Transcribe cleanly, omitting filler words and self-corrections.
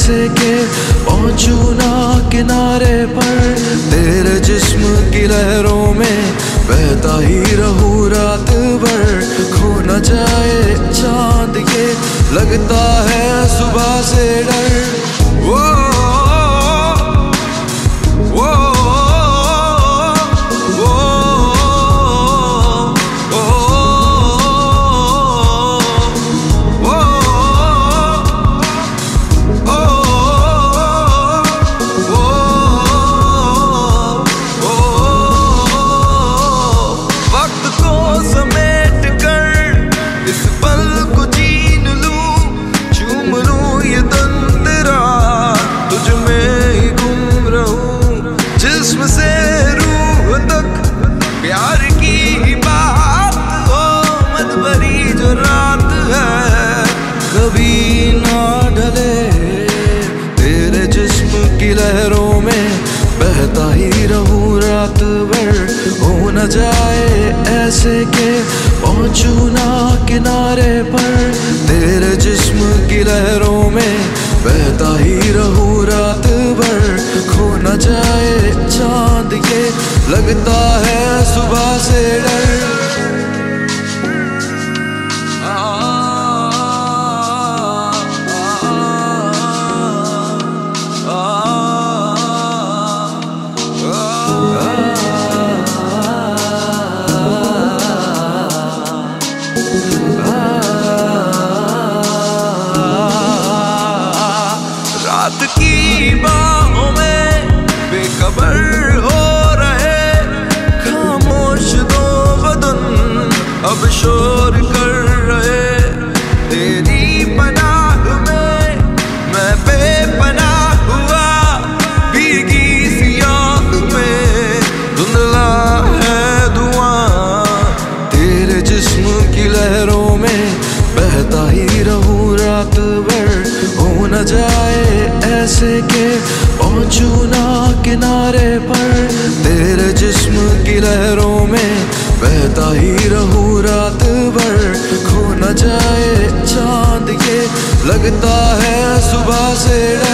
ऐसे के पहुंचूं ना किनारे पर। तेरे जिस्म की लहरों में बहता ही रहूं रात भर। खो न जाए चांद ये लगता है सुबह से डर। वो से रूह तक प्यार की बात हो मत भरी जो रात है कभी ना ढले। तेरे जिस्म की लहरों में बहता ही रहूं रात भर। हो न जाए ऐसे के पहुंचूं ना किनारे पर। तेरे जिस्म की लहरों में बहता ही रहूं रात भर। खो न जाए चांद ये लगता है सुबह से डर। रात की बाहों में बेखबर हो रहे खामोश दो बदन अब शोर कर रहे। तेरी पनाह में मैं बेपनाह हुआ भीगी सियाह में धुंधला है धुआं। तेरे जिस्म की लहरों में बहता ही रहूं रात भर। हो न जाए ऐसे के पहुंचूं ना किनारे पर। तेरे जिस्म की लहरों में बहता ही रहूं रात भर। खो न जाए चांद ये लगता है सुबह से